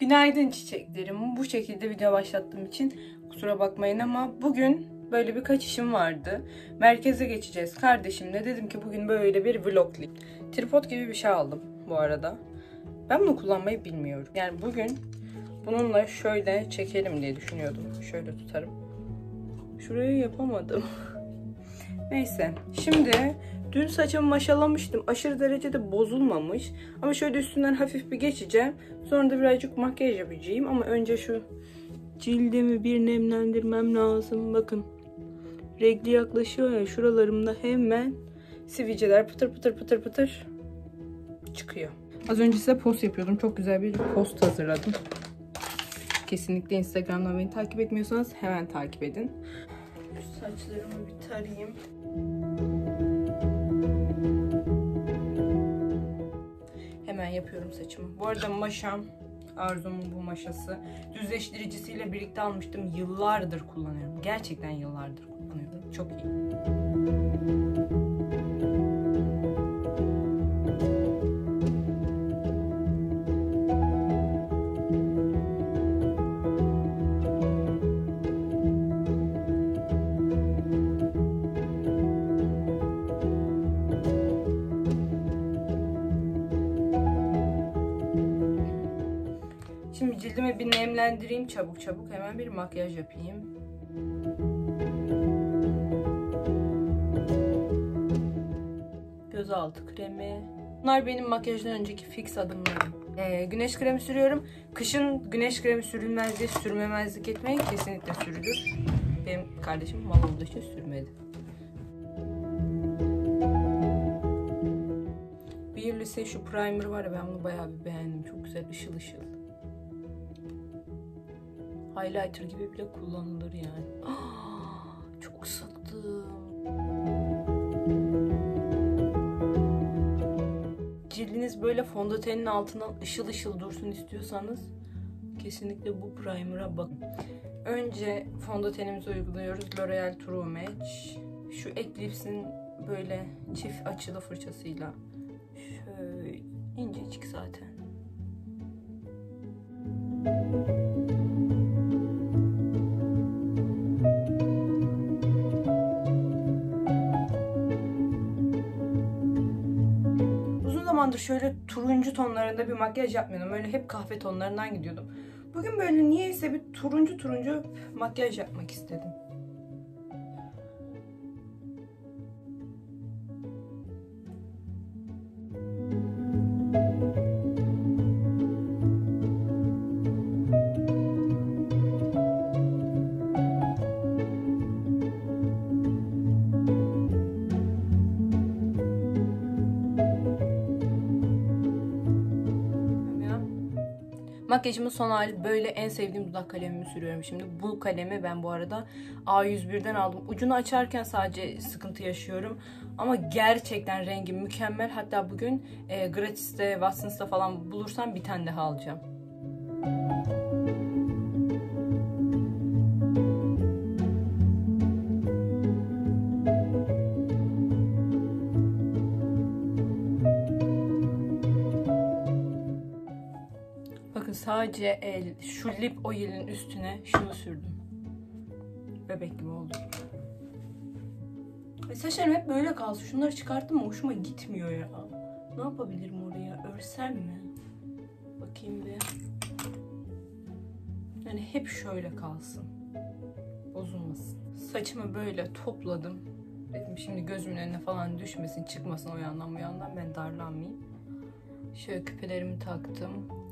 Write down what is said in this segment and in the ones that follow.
Günaydın çiçeklerim. Bu şekilde video başlattığım için kusura bakmayın ama bugün böyle birkaç işim vardı. Merkeze geçeceğiz kardeşimle. Dedim ki bugün böyle bir vloglik. Tripod gibi bir şey aldım bu arada. Ben bunu kullanmayı bilmiyorum. Yani bugün bununla şöyle çekelim diye düşünüyordum. Şöyle tutarım. Şurayı yapamadım. Neyse. Şimdi dün saçımı maşalamıştım. Aşırı derecede bozulmamış. Ama şöyle üstünden hafif bir geçeceğim. Sonra da birazcık makyaj yapacağım. Ama önce şu cildimi bir nemlendirmem lazım. Bakın. Renkli yaklaşıyor ya. Şuralarımda hemen sivilceler pıtır pıtır pıtır pıtır çıkıyor. Az önce size post yapıyordum. Çok güzel bir post hazırladım. Kesinlikle Instagram'dan beni takip etmiyorsanız hemen takip edin. Şu saçlarımı bir tarayayım. Hemen yapıyorum saçımı. Bu arada maşam, Arzu'nun bu maşası. Düzleştiricisiyle birlikte almıştım. Yıllardır kullanıyorum. Gerçekten yıllardır kullanıyorum. Çok iyi. Şimdi cildimi bir nemlendireyim çabuk çabuk. Hemen bir makyaj yapayım. Gözaltı kremi. Bunlar benim makyajdan önceki fix adımlarım. Güneş kremi sürüyorum. Kışın güneş kremi sürülmez diye sürmemezlik etmeyin. Kesinlikle sürülür. Benim kardeşim mal olduğu için sürmedi. Bir lise şu primer var ya, ben bunu bayağı bir beğendim. Çok güzel, ışıl ışıl. Highlighter gibi bile kullanılır yani. Çok sıktım. Cildiniz böyle fondötenin altından ışıl ışıl dursun istiyorsanız kesinlikle bu primer'a bakın. Önce fondötenimizi uyguluyoruz. L'Oreal True Match. Şu Eclipse'in böyle çift açılı fırçasıyla şöyle incecik zaten. Şöyle turuncu tonlarında bir makyaj yapmıyordum. Öyle hep kahve tonlarından gidiyordum. Bugün böyle niyeyse bir turuncu makyaj yapmak istedim. Makyajımın son hali böyle. En sevdiğim dudak kalemimi sürüyorum şimdi. Bu kalemi ben bu arada A101'den aldım. Ucunu açarken sadece sıkıntı yaşıyorum. Ama gerçekten rengi mükemmel. Hatta bugün gratis'te, Watsons'ta falan bulursam bir tane daha alacağım. Sadece şu lip oil'in üstüne şunu sürdüm. Bebek gibi oldu. Saçlarım hep böyle kalsın. Şunları çıkarttım ama hoşuma gitmiyor ya. Ne yapabilirim oraya? Örsem mi? Bakayım bir. Yani hep şöyle kalsın. Bozulmasın. Saçımı böyle topladım. Dedim şimdi gözümün önüne falan düşmesin, çıkmasın o yandan bu yandan, ben darlanmayayım. Şöyle küpelerimi taktım.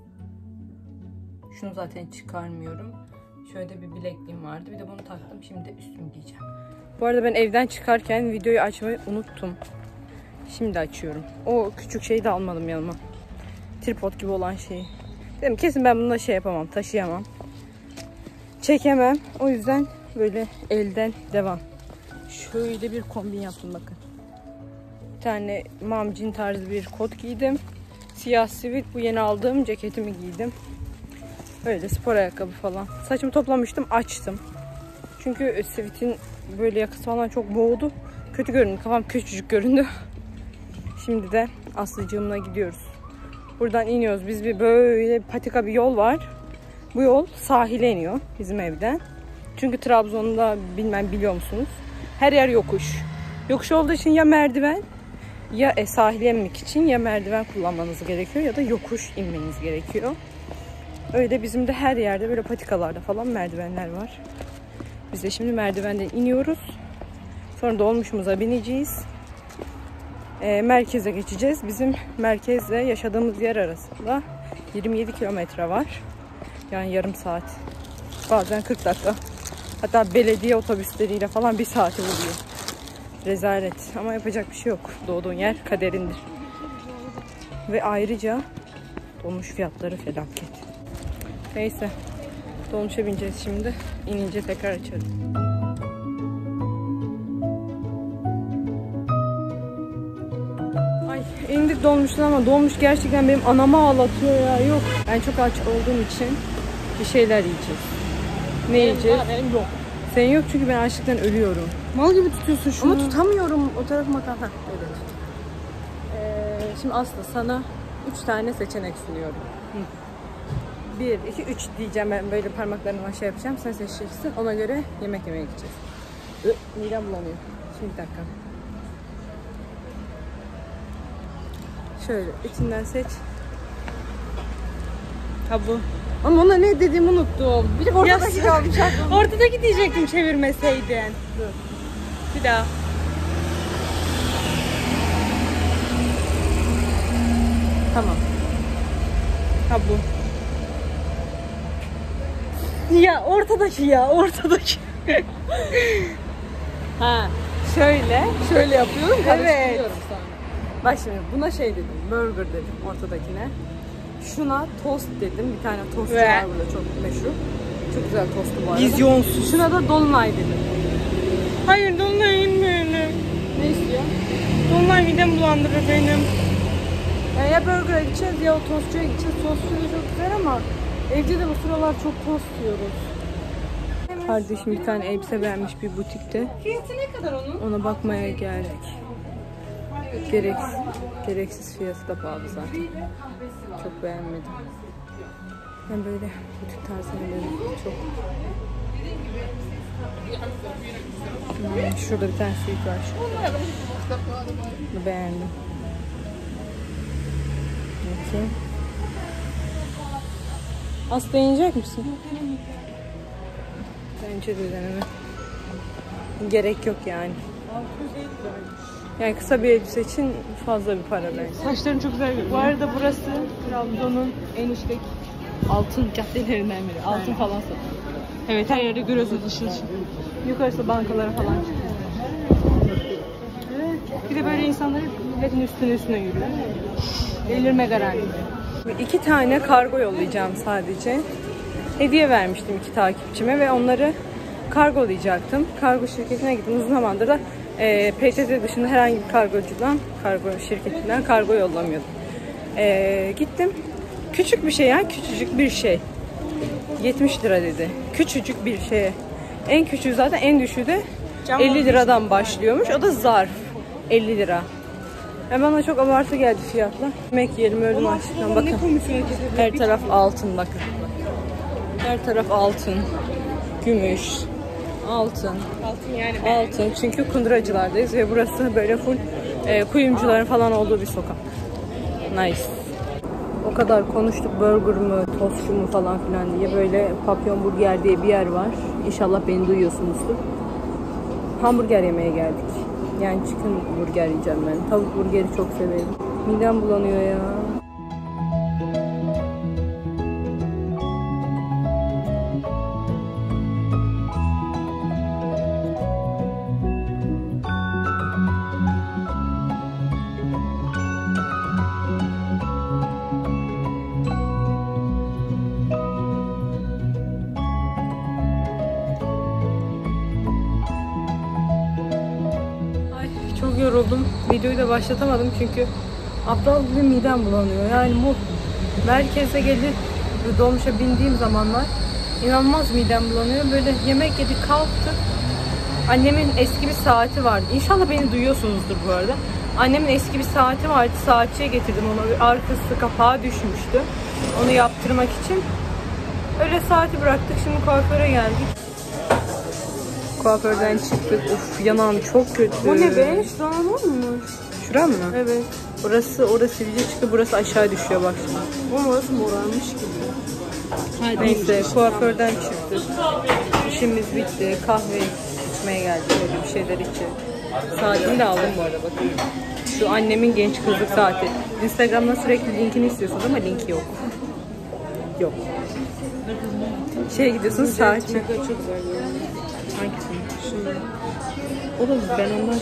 Şunu zaten çıkarmıyorum. Şöyle bir bilekliğim vardı. Bir de bunu taktım. Şimdi de üstümü giyeceğim. Bu arada ben evden çıkarken videoyu açmayı unuttum. Şimdi açıyorum. O küçük şeyi de almadım yanıma. Tripod gibi olan şeyi. Dedim kesin ben bununla şey yapamam. Taşıyamam. Çekemem. O yüzden böyle elden devam. Şöyle bir kombin yaptım bakın. Bir tane mamcin tarzı bir kot giydim. Siyah sivit. Bu yeni aldığım ceketimi giydim. Öyle spor ayakkabı falan. Saçımı toplamıştım, açtım. Çünkü sivitin böyle yakası falan çok boğdu. Kötü göründü. Kafam küçücük göründü. Şimdi de Aslıcığımla gidiyoruz. Buradan iniyoruz. Biz bir böyle patika bir yol var. Bu yol sahile iniyor bizim evden. Çünkü Trabzon'da bilmem biliyor musunuz? Her yer yokuş. Yokuş olduğu için ya merdiven ya sahile inmek için ya merdiven kullanmanız gerekiyor ya da yokuş inmeniz gerekiyor. Öyle bizim de her yerde böyle patikalarda falan merdivenler var. Biz de şimdi merdivenden iniyoruz. Sonra dolmuşumuza bineceğiz. Merkeze geçeceğiz. Bizim merkezle yaşadığımız yer arasında 27 kilometre var. Yani yarım saat. Bazen 40 dakika. Hatta belediye otobüsleriyle falan 1 saati buluyor. Rezalet. Ama yapacak bir şey yok. Doğduğun yer kaderindir. Ve ayrıca dolmuş fiyatları felaket. Neyse. Dolmuşa bineceğiz şimdi. İnince tekrar açarım. Ay indik dolmuştan ama dolmuş gerçekten benim anamı ağlatıyor ya. Yok. Ben çok aç olduğum için bir şeyler yiyeceğiz. Ne yiyeceğiz? Benim yok. Senin yok çünkü ben açlıktan ölüyorum. Mal gibi tutuyorsun şunu. Ama tutamıyorum. O tarafıma kal. Evet. Şimdi Aslı sana 3 tane seçenek sunuyorum. 1, 2, 3 diyeceğim, ben böyle parmaklarımla şey yapacağım. Sen seçeceksin. Ona göre yemek yemeye gideceğiz. Midem bulanıyor. Şimdi bir dakika. Şöyle içinden seç. Ha bu. Ama ona ne dediğimi unuttum. Bir de ortadaki kalmış aklımda. Ortadaki diyecektim çevirmeseydin. Dur. Bir daha. Tamam. Ha bu. Ya ortadaki ya ortadaki. Ha şöyle yapıyorum. Evet. Sonra. Bak şimdi buna şey dedim, burger dedim ortadakine. Şuna tost dedim. Bir tane tostçu var burada çok meşhur. Çok güzel tostu bu arada. Vizyonsuz. Şuna da dolunay dedim. Hayır, dolunay yemiyorum. Ne istiyor? Dolunay midem bulandırır benim. Yani ya burger'a gideceğiz ya o tostçuya gideceğiz. Tostçu da çok güzel ama evde de bu sıralar çok tost yiyoruz. Kardeşim bir tane elbise beğenmiş bir butikte. Fiyatı ne kadar onun? Ona bakmaya geldik. Gereksiz fiyatı da pahalı zaten. Çok beğenmedim. Ben böyle butik tarzını çok... Şurada bir tane suit var. Bunu beğendim. Bakayım. Aslı yiyecek misin? Bence de deneme. Gerek yok yani. Yani kısa bir elbise için fazla bir para bence. Saçların çok güzel görünüyor. Bu arada burası Trabzon'un en işlek altın caddelerinden biri. Altın falan satıyor. Evet, her yerde görüyorsunuz ışıl ışıl. Yukarısı bankalara falan çıkıyor. Bir de böyle insanlar milletin üstüne yürüyor. Delirme garanti. 2 tane kargo yollayacağım sadece. Hediye vermiştim 2 takipçime ve onları kargolayacaktım. Kargo şirketine gittim. Uzun zamandır da PTT dışında herhangi bir kargo şirketinden kargo yollamıyordum. Gittim. Küçük bir şey yani, küçücük bir şey. 70 lira dedi. Küçücük bir şeye. En küçüğü zaten, en düşüğü de 50 liradan başlıyormuş. O da zarf. 50 lira. Bana çok abartı geldi fiyatla. Yemek yiyelim, öldüm açlıktan. Bakın. Her taraf altın bakın. Her taraf altın. Gümüş. Altın. Altın yani. Altın. Çünkü kunduracılardayız ve burası böyle full kuyumcuların falan olduğu bir sokak. Nice. O kadar konuştuk, burger mı, tostçu mu falan filan diye. Böyle Papyon Burger diye bir yer var. İnşallah beni duyuyorsunuzdur. Hamburger yemeye geldik. Yani chicken burger yiyeceğim ben. Tavuk burgeri çok severim. Midem bulanıyor ya. Çok yoruldum. Videoyu da başlatamadım çünkü aptal gibi midem bulanıyor. Yani bu merkeze gelip dolmuşa bindiğim zamanlar inanılmaz midem bulanıyor. Böyle yemek yedik, kalktık. Annemin eski bir saati vardı. İnşallah beni duyuyorsunuzdur bu arada. Annemin eski bir saati vardı. Saatçiye getirdim onu. Bir arkası kapağı düşmüştü. Onu yaptırmak için. Öyle saati bıraktık. Şimdi kuaföre geldik. Kuaförden çıktık. Of, yanağım çok kötü. Bu ne be? Şuradan olmuş. Şuram mı? Evet. Orası sivilce çıktı. Burası aşağı düşüyor bak şimdi. Ama orası morarmış gibi. Neyse kuaförden çıktık. İşimiz bitti. Kahve içmeye geldik. Öyle bir şeyler için. Saatini de aldım bu arada bakın. Şu annemin genç kızlık saati. Instagram'dan sürekli linkini istiyorsunuz ama linki yok. Yok. Gidiyorsunuz saat. Çok güzel görünüyor. Hangisini? Şunu. O da ben ondan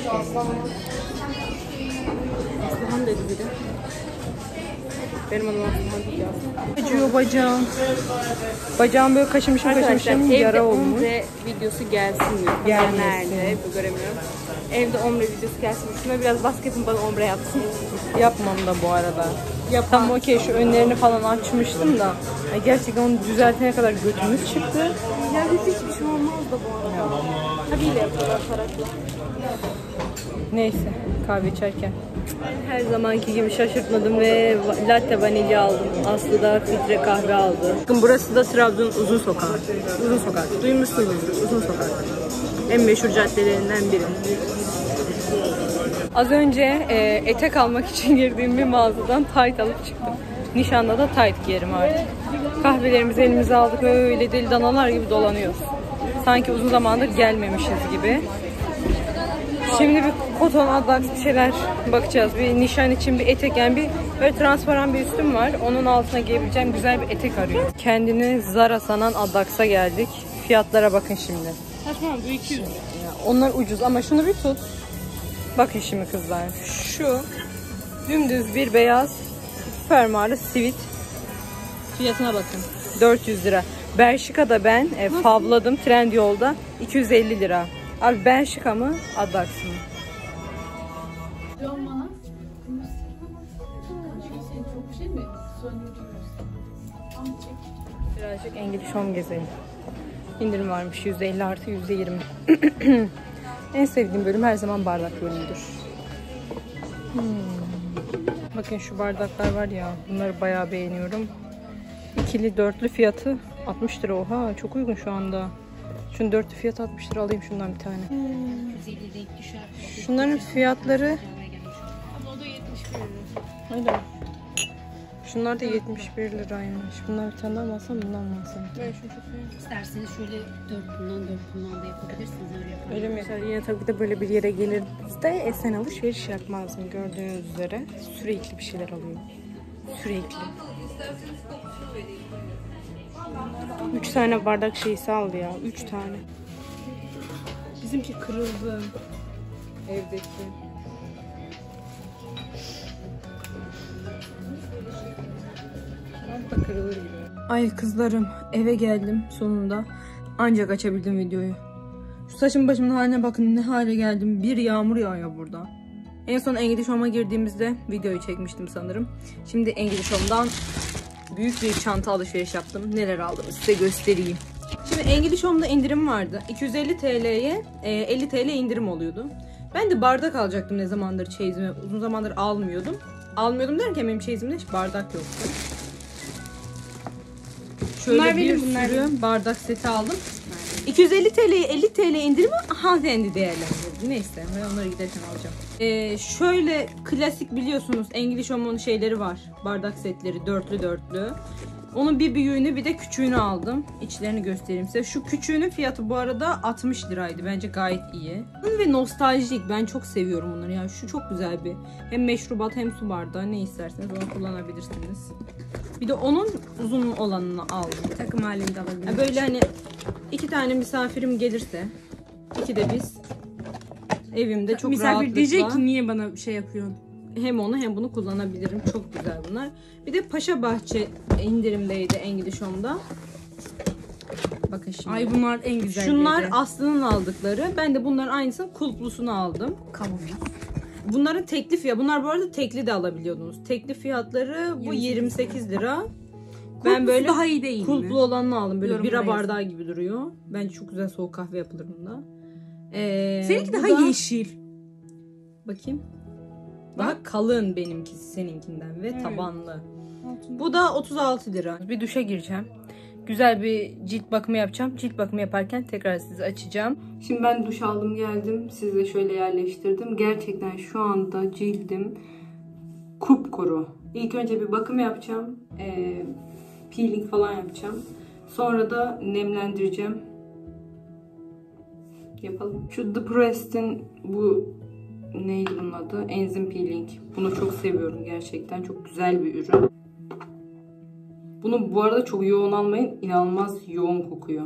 Aslıhan dedi biri. Benim adım Aslıhan değil ya. Acıyor bacağım. Bacağım böyle kaşımışım yara olmuş. Ombre videosu gelsin diyor. Gelmesin. Nerede? Göremiyorum. Evde ombre videosu gelsin. Şuna biraz basketin bana ombre yapsın. Yapmam da bu arada. Tam okey, şu önlerini falan açmıştım da. Ay, gerçekten onu düzeltene kadar götümüz çıktı. Ya hiçbir şey olmaz da bu arada. Tabii yapıyorlar tarakla. Neyse, kahve içerken her zamanki gibi şaşırtmadım ve latte vanilya aldım. Aslı da filtre kahve aldı. Bakın burası da Trabzon Uzun Sokağı. Uzun Sokak. Duymuşsunuzdur, Uzun Sokak. En meşhur caddelerinden biri. Az önce etek almak için girdiğim bir mağazadan tayt alıp çıktım. Nişanda da tayt giyerim artık. Kahvelerimizi elimize aldık, öyle deli danalar gibi dolanıyoruz. Sanki uzun zamandır gelmemişiz gibi. Şimdi bir koton adlaks bir şeyler bakacağız. Bir nişan için bir etek, yani bir böyle transparan bir üstüm var. Onun altına giyebileceğim güzel bir etek arıyorum. Kendini Zara sanan adlaksa geldik. Fiyatlara bakın şimdi. Saçmalama bu 200 lira. Onlar ucuz ama şunu bir tut. Bakın şimdi kızlar. Şu dümdüz bir beyaz fermuarlı sivit. Fiyatına bakın. 400 lira. Bershka'da ben favladım Trendyol'da 250 lira. Abi Bershka mı? Adlaks mı? Birazcık English Home gezelim. İndirim varmış. %50 artı %20. En sevdiğim bölüm her zaman bardak bölümüdür. Bakın şu bardaklar var ya. Bunları bayağı beğeniyorum. İkili dörtlü fiyatı 60 lira. Oha çok uygun şu anda. Şunun dörtlü fiyatı 60 lira, alayım şundan bir tane. Şunların fiyatları... O da 71 lira. Öyle mi? Şunlar da 71 liraymış. Bundan bir tane daha mı alsam, bundan mı alsam? Ben şunu çok beğendim. İsterseniz şöyle 4 bundan da yapabilirsiniz. Öyle yapalım. Öyle mi? Yine tabii de böyle bir yere gelirdiğinizde Esen alışveriş yapmazdım, gördüğünüz üzere. Sürekli bir şeyler alıyorum. Sürekli. 3 tane bardak şeysi aldı ya. 3 tane. Bizimki kırıldı. Evdeki. Da kırılır gibi. Ay kızlarım, eve geldim sonunda. Ancak açabildim videoyu. Şu saçım başımın haline bakın, ne hale geldim. Bir yağmur yağıyor burada. En son English Home'a girdiğimizde videoyu çekmiştim sanırım. Şimdi English Home'dan büyük bir çanta alışveriş yaptım. Neler aldım size göstereyim. Şimdi English Home'da indirim vardı. 250 TL'ye 50 TL indirim oluyordu. Ben de bardak alacaktım ne zamandır çeyizime. Uzun zamandır almıyordum. Almıyordum derken benim çeyizimde hiç bardak yoktu. Şöyle Bunlar bir benim, bunlar sürü bardak seti aldım. 250 TL'ye 50 TL indirimi hanımefendi değerlendirdi. Neyse ben onları giderken alacağım. Şöyle klasik biliyorsunuz English Home'un şeyleri var. Bardak setleri dörtlü. Onun bir büyüğünü bir de küçüğünü aldım. İçlerini göstereyim size. Şu küçüğünün fiyatı bu arada 60 liraydı. Bence gayet iyi. Ve nostaljik. Ben çok seviyorum bunları. Yani şu çok güzel bir. Hem meşrubat hem su bardağı. Ne isterseniz onu kullanabilirsiniz. Bir de onun uzun olanını aldım. Takım halinde alabilirim. Yani böyle hani 2 tane misafirim gelirse, 2 de biz evimde çok Misafir rahatlıkla diyecek ki niye bana şey yapıyorsun? hem onu hem bunu kullanabilirim. Çok güzel bunlar. Bir de Paşa Bahçe indirimdeydi English Home'da. Bakın şimdi. Ay bunlar en güzel. Şunlar Aslı'nın aldıkları. Ben de bunların aynısının kulplusunu aldım. kavurma. Bunların teklif ya. Bunlar bu arada tekli de alabiliyordunuz. Teklif fiyatları bu 28 lira. Ben böyle daha iyi değil kulplu mi? olanını aldım. Böyle Yorumlara bira yazın. bardağı gibi duruyor. Bence çok güzel soğuk kahve yapılır bunda. Seninki bu daha da- yeşil. Bakayım. Daha kalın benimkisi seninkinden ve tabanlı. Bu da 36 lira. Bir duşa gireceğim. güzel bir cilt bakımı yapacağım. Cilt bakımı yaparken tekrar sizi açacağım. Şimdi ben duş aldım geldim. Size şöyle yerleştirdim. Gerçekten şu anda cildim kupkuru. İlk önce bir bakım yapacağım. Peeling falan yapacağım. Sonra da nemlendireceğim. Yapalım. Şu The Prest'in bu neydi bunun adı? Enzim Peeling. Bunu çok seviyorum gerçekten. Çok güzel bir ürün. Bunu bu arada çok yoğun almayın. İnanılmaz yoğun kokuyor.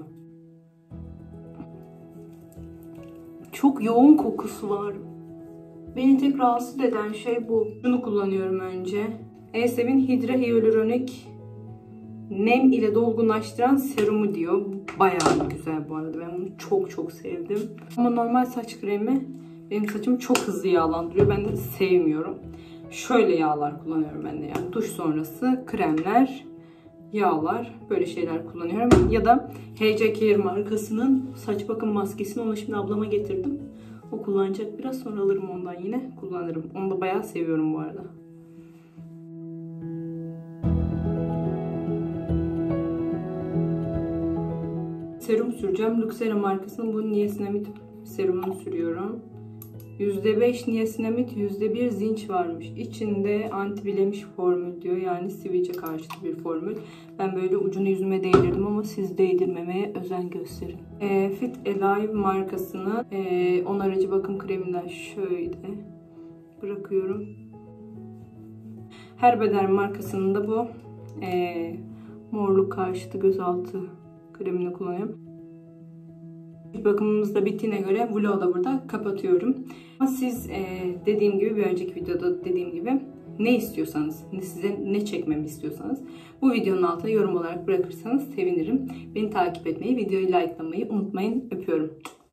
Çok yoğun kokusu var. Beni tek rahatsız eden şey bu. Şunu kullanıyorum önce. Elsev'in Hydra Hyaluronic Nem ile dolgunlaştıran serumu diyor. Bayağı güzel bu arada. Ben bunu çok sevdim. Ama normal saç kremi benim saçımı çok hızlı yağlandırıyor. Ben de sevmiyorum. Şöyle yağlar kullanıyorum ben de. Yani duş sonrası kremler, yağlar, böyle şeyler kullanıyorum. Ya da HC Care markasının saç bakım maskesini, onu şimdi ablama getirdim. O kullanacak. Biraz sonra alırım ondan, yine kullanırım. Onu da bayağı seviyorum bu arada. Serum süreceğim. Luxera markasının bu niacinamide serumunu sürüyorum. %5 niacinamid, %1 zinc varmış. İçinde antibilemiş formül diyor. Yani sivilce karşıtı bir formül. Ben böyle ucunu yüzüme değdirdim ama siz değdirmemeye özen gösterin. Fit Alive markasının onarıcı bakım kreminden şöyle bırakıyorum. Herbeder markasının da bu morluk karşıtı gözaltı kremini kullanıyorum. Bakımımız da bittiğine göre vlogu da burada kapatıyorum. Ama siz dediğim gibi, bir önceki videoda dediğim gibi ne istiyorsanız, size ne çekmemi istiyorsanız bu videonun altına yorum olarak bırakırsanız sevinirim. Beni takip etmeyi, videoyu likelamayı unutmayın. Öpüyorum.